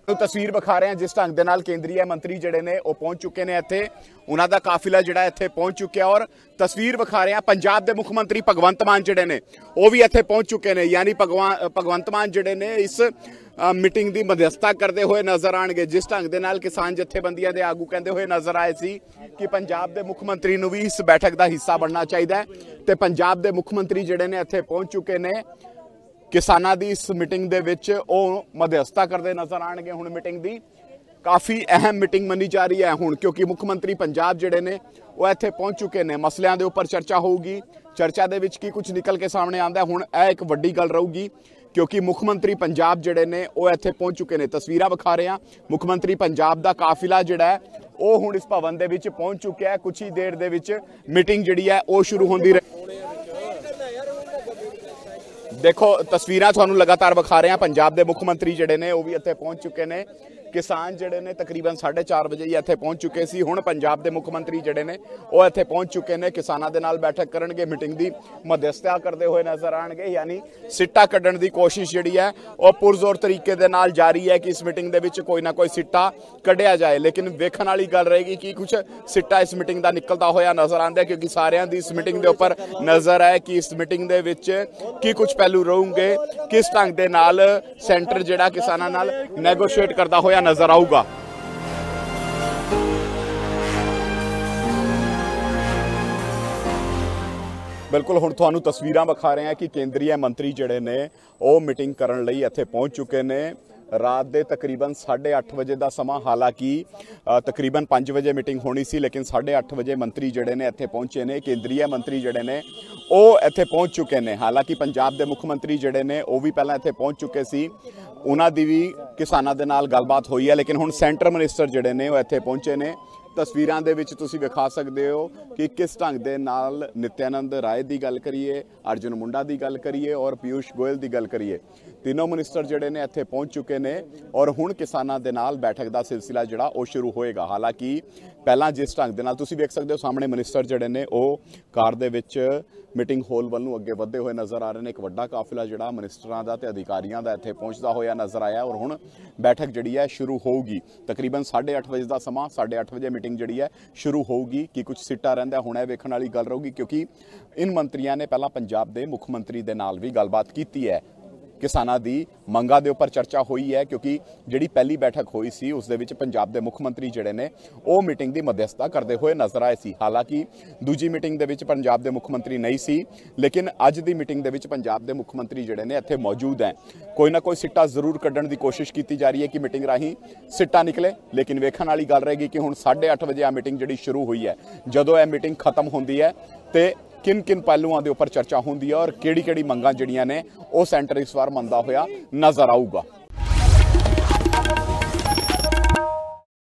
तस्वीर विखा रहे हैं जिस ढंग के नाल केंद्रीय मंत्री जिहड़े ने वो पहुंच चुके हैं इत्थे उन्हां दा काफिला जिहड़ा इत्थे पहुंच चुकिया और तस्वीर विखा रहे हैं पंजाब के मुख मंत्री भगवंत मान जिहड़े ने वो भी इत्थे पहुंच चुके हैं यानी भगवंत मान जिहड़े ने इस मीटिंग की मध्यस्थता करते हुए नज़र आएंगे जिस ढंग के नाल किसान जथेबंदियां दे आगू कहते हुए नज़र आए सी कि पंजाब के मुख मंत्री नूं भी इस बैठक का हिस्सा बनना चाहिए ते पंजाब के मुख मंत्री जिहड़े ने इत्थे पहुंच चुके हैं किसानां दी इस मीटिंग दे विच ओ मध्यस्थता करते नज़र आएंगे। हुण मीटिंग दी काफ़ी अहम मीटिंग मनी जा रही है हुण क्योंकि मुख मंत्री पंजाब जिहड़े ने वो इत्थे पहुंच चुके हैं मसलियां दे उपर चर्चा होगी चर्चा दे विच की कुछ निकल के सामने आंदा हुण यह एक वड्डी गल रहूगी क्योंकि मुख मंत्री पंजाब जिहड़े ने वो इत्थे पहुंच चुके हैं तस्वीरां विखा रहे हैं मुख मंत्री पंजाब दा काफिला जिहड़ा है वो हुण इस भवन दे विच पहुंच चुका है कुछ ही देर दे विच मीटिंग जिहड़ी है वो शुरू होंदी देखो तस्वीरां तुहानूं लगातार विखा रहे हैं पंजाब के मुख मंत्री जिहड़े ने वो भी इत्थे पहुंच चुके हैं किसान जिहड़े ने तकरीबन 4:30 बजे ही इत्थे पहुंच चुके सी हुण पंजाब के मुख मंत्री जिहड़े ने वो इत्थे पहुंच चुके हैं किसानां दे नाल बैठक करनगे मीटिंग की मध्यस्थता करते हुए नज़र आएंगे यानी सिट्टा कड्ढण की कोशिश जिहड़ी है वो पुरजोर तरीके दे नाल जारी है कि इस मीटिंग दे विच कोई ना कोई सिट्टा कढ़िया जाए लेकिन वेखण वाली गल रहेगी कि कुछ सिट्टा इस मीटिंग का निकलता होया नज़र आंदा क्योंकि सारियां दी इस मीटिंग के उपर नज़र है कि इस मीटिंग दे विच की कुछ पहलू रहूंगे किस ढंग दे नाल सेंटर जिहड़ा किसानां नाल नैगोशिएट करता होया नजर आऊगा। बिल्कुल हुण तुहानूं तस्वीरां विखा रहे हैं कि केंद्रीय मंत्री जिहड़े ने वो मीटिंग करन लई इत्थे पहुंच चुके ने रात के तकरीबन 8:30 बजे का समा हालांकि तकरीबन 5 बजे मीटिंग होनी सी लेकिन 8:30 बजे मंत्री जिहड़े ने इत्थे पहुंचे ने केंद्रीय मंत्री जिहड़े ने वो इत्थे पहुंच चुके हैं हालांकि पंजाब के मुख मंत्री जिहड़े ने वो भी पहलां इत्थे पहुंच चुके सी उन्हां दी भी किसानां दे नाल गलबात हुई है लेकिन हुण सेंटर मिनिस्टर जिहड़े ने वो इत्थे पहुंचे ने तस्वीरां दे विच तुसीं विखा सकदे हो कि किस ढंग दे नाल नित्यानंद राय की गल करिए अर्जुन मुंडा की गल करिए और पीयूष गोयल की गल करिए तीनों मिनिस्टर जिहड़े ने इत्थे पहुंच चुके हैं और हुण किसानां दे नाल बैठक का सिलसिला जिहड़ा वो शुरू होएगा हालांकि पहलां जिस ढंग दे नाल तुसीं वेख सकदे हो सामने मिनिस्टर जिहड़े ने वो कार दे विच मीटिंग हॉल वल नूं अगे वधदे होए नज़र आ रहे हैं एक वड्डा काफिला जिहड़ा मिनिस्टरां दा ते अधिकारियां दा इत्थे पहुंचदा होया नज़र आया और हुण बैठक जिहड़ी है शुरू होगी तकरीबन 8:30 बजे का समा 8:30 बजे मीटिंग जिहड़ी है शुरू होगी कि कुछ सिट्टा रहिंदा हुण इह वेखण वाली गल रहूगी क्योंकि इन मंत्रियों ने पहला पंजाब के मुख मंत्री दे नाल भी गलबात की है किसानां दी मंगां दे उपर चर्चा हुई है क्योंकि जिहड़ी पहली बैठक हुई सी उस दे विच पंजाब के मुख मंत्री जिहड़े ने वो मीटिंग की मध्यस्थता करते हुए नज़र आए सी हालांकि दूजी मीटिंग दे विच पंजाब के मुख मंत्री नहीं सी लेकिन अज दी मीटिंग दे विच पंजाब के मुख मंत्री जिहड़े ने इत्थे मौजूद हैं कोई ना कोई सिट्टा जरूर कड्ढण की कोशिश की जा रही है कि मीटिंग राही सिट्टा निकले लेकिन वेखण वाली गल रहेगी कि हुण 8:30 बजे आ मीटिंग जिहड़ी शुरू हुई है जदों यह मीटिंग खत्म होंदी है तो किन किन पहलुओं के उपर चर्चा होंदी है और किहड़ी-किहड़ी मंगां जिहड़ियां ने वो सेंटर इस बार मनदा होया नज़र आऊगा।